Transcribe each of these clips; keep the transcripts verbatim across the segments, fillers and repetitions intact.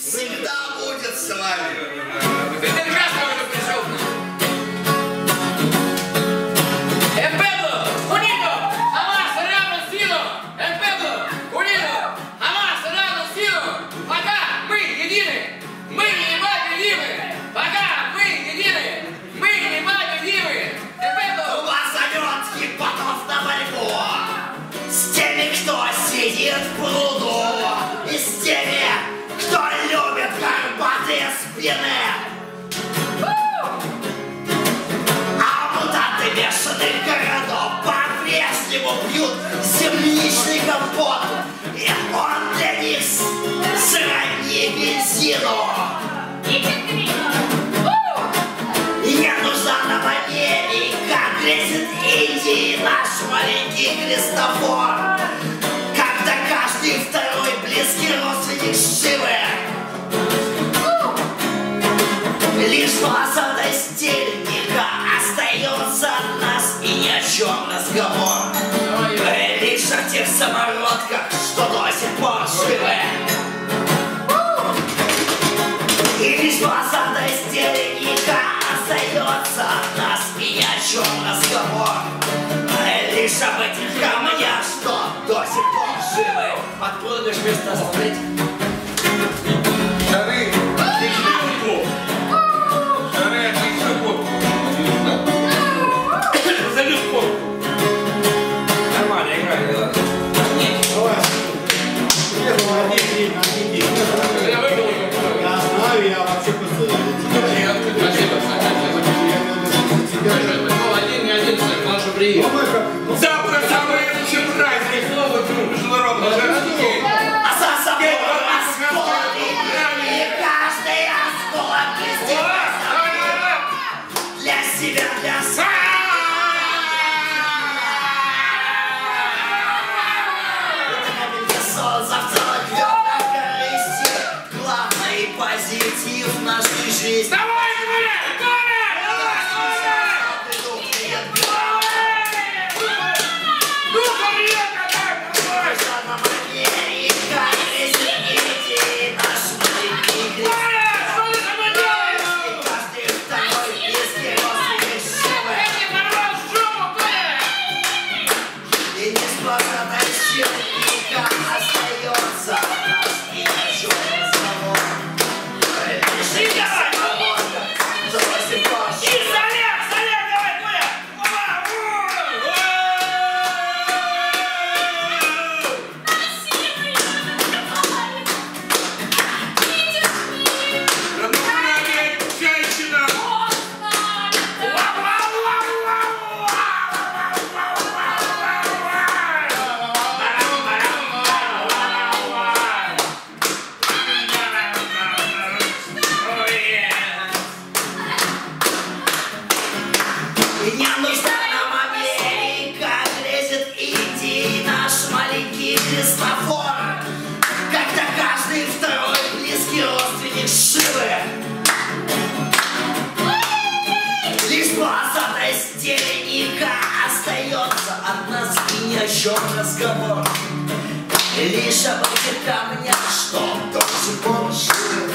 всегда будет с вами. Ты прекрасно уже пришел к нам. Эмпеду, Кунину, Хамас, Ирану, Сину. Эмпеду, Кунину, Хамас, Ирану, Сину. Пока мы едины, мы непобедимы. Пока мы едины, мы непобедимы. Эмпеду. У вас зовет хипотов на борьбу с теми, кто сидит в пруду, и с теми, кто любит горбатые спины. А мутанты бешеных городов по-прежнему пьют земляничный компот, и он для них сродни бензину. Не нужна нам Америка, грезит Индии наш маленький Христофор, когда каждый второй близкий родственник Шивы. Лишь волосатой стельника остается от нас и ни о чем разговор. Лишь о тех самородках, что до сих пор живы. И лишь волосатой стельника остается от нас и ни о чем разговор. Лишь об этих камнях, что до сих пор живы. Подпрыгнешь вместо смотреть. Шары, отличный футбол. Шары, отличный футбол. Залез в пол. Нормально играли, да? Давай. Нет, ну один день, один день. Я выиграл. Я знаю, я вообще просто... Спасибо. Ну, один, не один, наша приехала. Завтра самый лучший праздник. Международный женский день. А за собой расходит, и каждый осколок издевается для себя, для себя. Завтра на корысти, главный позитив нашей жизни. Давай, Коля! Коля! Духом лето, давай! Америка, грязи, наш маленький грязь. Коля, что ты со мной делаешь? Каждый второй близкий родственник Шивы. Я порвал жопу, Коля! И несмотря на щелника остается наш и ничего разговор. Лишь этих самородков до сих пор И соляк, соляк, давай, Коля! Опа! Равноправие, женщина! И не нужна нам Америка, грезит Индии наш маленький Христофор, когда каждый второй близкий родственник Шивы. Лишь полосатой стельника остается от нас и ни о чем разговор. Лишь об этих камнях, что до сих пор живы.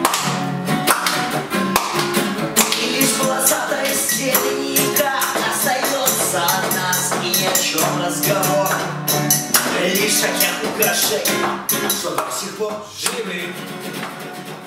И лишь полосатой стельника остается от нас и ни о чем разговор. Лишь о тех украшениях, что до сих пор живы.